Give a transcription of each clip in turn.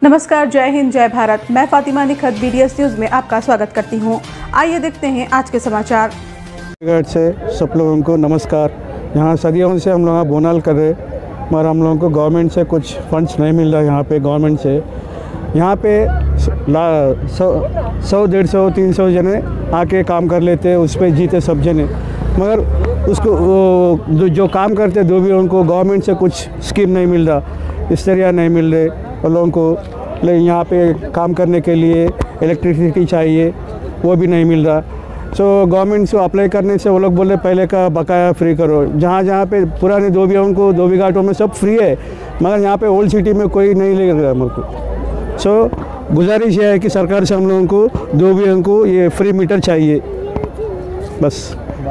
नमस्कार, जय हिंद, जय भारत। मैं फातिमा निखत BDS न्यूज़ में आपका स्वागत करती हूं। आइए देखते हैं आज के समाचार। से सब लोगों को नमस्कार। यहाँ सदियों से हम लोग बोनाल कर रहे, मगर हम लोगों को गवर्नमेंट से कुछ फंड्स नहीं मिल रहा। यहाँ पे गवर्नमेंट से यहाँ पे 100-150 300 जने आके काम कर लेते, उस पर जीते सब जने, मगर उसको जो काम करते दो भी उनको गवर्नमेंट से कुछ स्कीम नहीं मिल रहा, इस तरह नहीं मिल रहे और लोगों को। यहाँ पे काम करने के लिए इलेक्ट्रिसिटी चाहिए, वो भी नहीं मिल रहा। सो गवर्नमेंट से अप्लाई करने से वो लोग बोले पहले का बकाया फ्री करो। जहाँ पे पुराने धोबी घाटों में सब फ्री है, मगर यहाँ पे ओल्ड सिटी में कोई नहीं ले रहा मेरे को। सो गुजारिश ये है कि सरकार से हम लोगों को धोबियों को ये फ्री मीटर चाहिए, बस।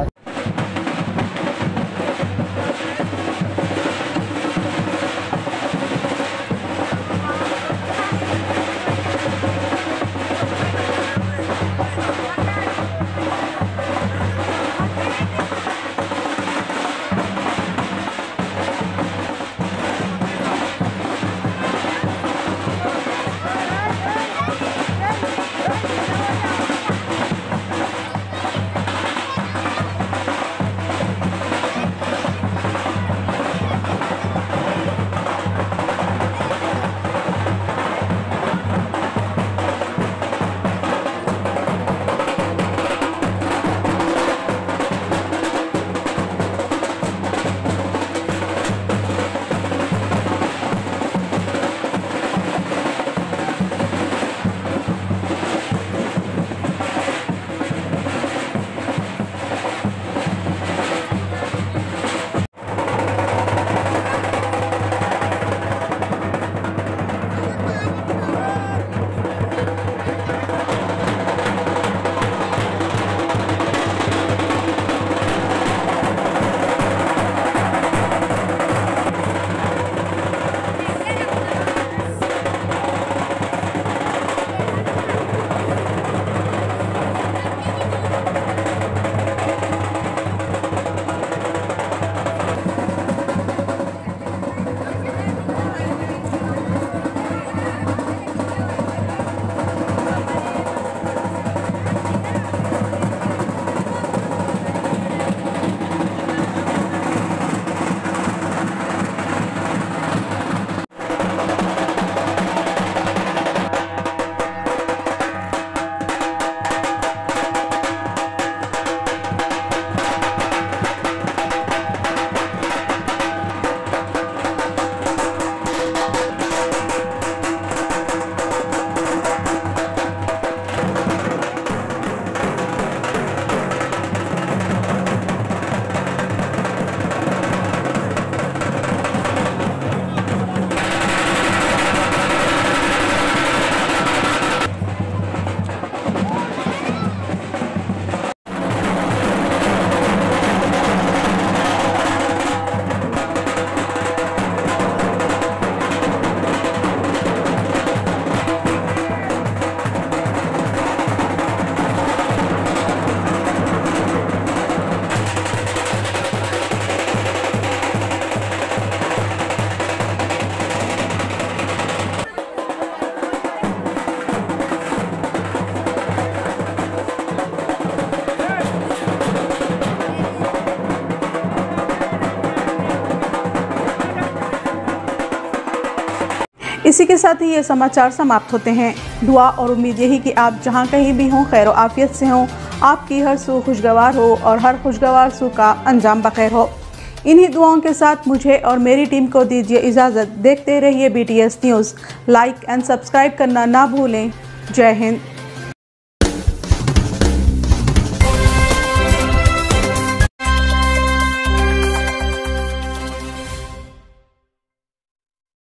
इसी के साथ ही ये समाचार समाप्त होते हैं। दुआ और उम्मीद यही कि आप जहां कहीं भी हों खैर आफियत से हों, आपकी हर सू खुशगवार हो और हर खुशगवार सू का अंजाम बखैर हो। इन्हीं दुआओं के साथ मुझे और मेरी टीम को दीजिए इजाज़त। देखते रहिए BDS news. Like and subscribe करना ना भूलें। जय हिंद।